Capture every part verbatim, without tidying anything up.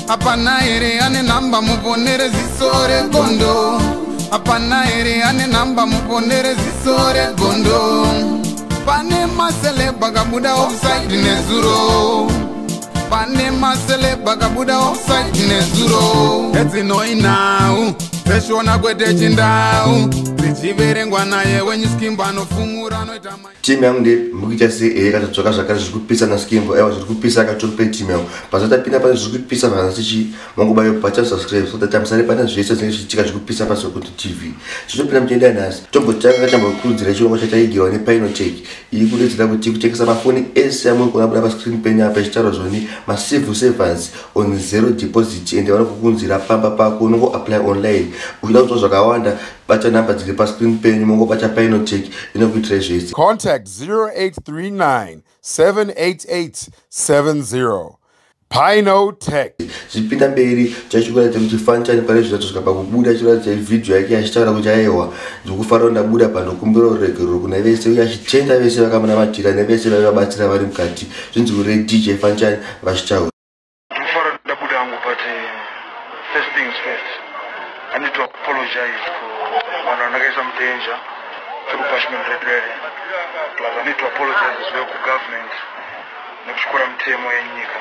Apana ere ane namba muponere zisore gondo. Apana ere ane namba muponere zisore gondo. Pane masele bagabuda offside nezuro. Pane masele bagabuda offside nezuro. Eti noi now. Peshona kwete chindau. Zichiverengwa naye wenyu skimbo anofumura anoita mai. Timu yangu ndi mukita se eka tatsoka zvakare zvikupisa na skimbo. Ewa zvikupisa akatope timu yangu. Pasata pina pane zvikupisa kana sichi mangobayo pacha subscribe so tatamsare pane zvese zvichitika zvikupisa pa Sokoto T V. Chitopina mutenda nasi. Tombotanga kachamba kukurudzira chirongwa chataigirwa ne Pino Tech. Iri kudetsera kuti kutekesa mafoni ese amwe kunabura pa screen penya pa chitaro zoni ma civil servants on zero deposit ende vanokukunzira pamba pako unongo apply online. Uchida kutsva zvakawanda bata namba dziri pa screen penyu mongo bata Pino Tech inokuitira zvese. Contact zero eight three nine seven eight eight seven zero. Pino Tech. Zvipinda mberi chachikura kuti fanchani pare zvizato kubuda chiratidza video yake achitaura kuti aiwa zvokufara ndabuda panokumbira uregero kuna vese uye achitenda vese vakamana matira nevese vavabatsira vari mukati zvinzi ure D J fanchani vachitaura. Ndofara ndabuda hangu but first things first I need to apologize for vanhu vanakaisa mudenja chirupashment redrede plus I need to apologize as well to government nekuchikora mutemo yenyika.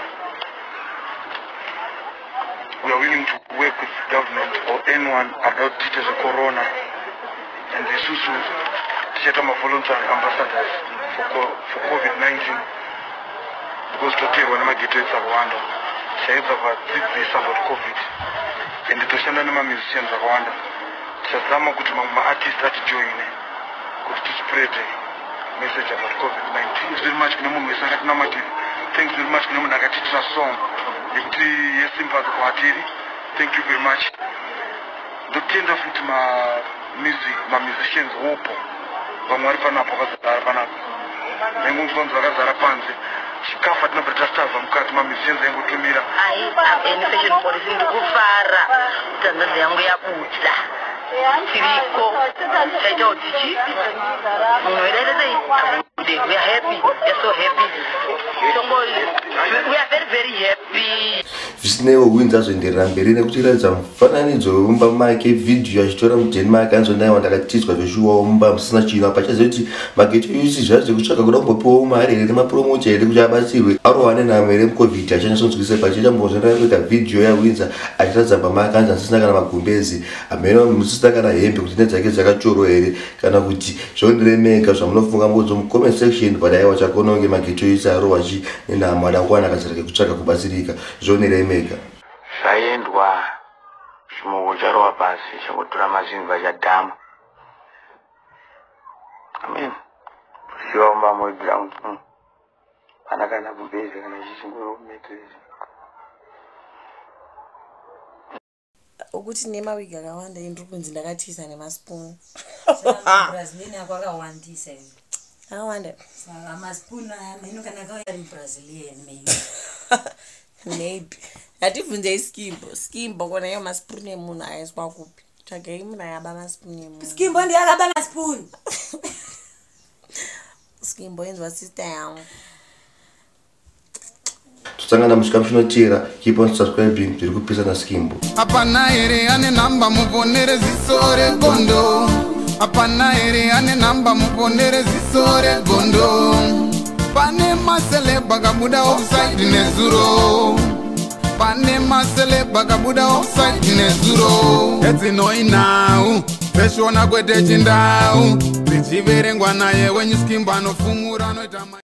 We are willing to work with government or anyone about teachers of corona and the Susu teacher voluntary ambassadors for, for COVID nineteen because today when I get to Rwanda shades of this about COVID and the Toshana musicians of Rwanda Shazama Kutumama artists that join to spread the message about COVID nineteen. Thanks very much thanks very much Nagatitra song. Thank you very much. The kind of my music, my musicians hope. Bamwari pana pakazara pana. Nengunzonza kazara panze. Chikafa tinabretastava mukati ma musicians engutumira. Ai, infection policy ndikufara. Tanzania yangu yabuda. Tiriko. Chaita utichi. Munoerere we are happy. We are so happy. We are very very happy. Zvisineiwo winza zvoenderera mberi nekutiratidza mufananidzo wemumba make video achitora mudheni make anzonaiwa ndakatizwa zveshuwawo mumba musina chinhu apa chaziva kuti mageto yusi zvazi kutsvaka kuda kumbopiwawo mari here nemapromocha here kuti abatsirwe arohwane nhamo here mucovid achanyasonzwise pachichambozoenda kuita video yawinza achiratidza mumba make anzi asisina kana magumbezi amene musisina kana hembe kuti ne dzake dzakachorwa here kana kuti zvondiremeka zvamunofunga mbodzo mucomment section but aiwa chakononge mageto yusi arohwachi nenhamo adangowana kazarike kutsvaka kubatsirika zvondiremeka. Zvaendwa chimoko charowa pasi chakutora mazimba chadhama. Amen. Shiomba mo ground. Pana kana kubeze kana chingoro kumetrezi. Ukuthi nema wigi akawanda indrupunzi ndakatisa nemaspoon. Brazil akwakawandisa hivi. Akawanda. Saka maspoon ameno kana kaya Brazilian maybe. Maybe. Ativunze iskimbo. Skimbo kona yo maspoon emunhu aiswa kupi. Tsvagei munhu ayaba maspoon emunhu. Skimbo ndi akaba maspoon. Skimbo inzwa sister yangu. Tutsangana muchikamshinotira keep on subscribing tiri kupisa na Skimbo. Apana ere ane namba muponere zisore gondo. Apana ere ane namba muponere zisore gondo. Pane masele bagabuda offside nezuro. Pane masele bagabuda offside nezuro. Eti noi now. Peshona kwete chindau. Zichiverengwa naye wenyu skimbo anofumura anoita mai.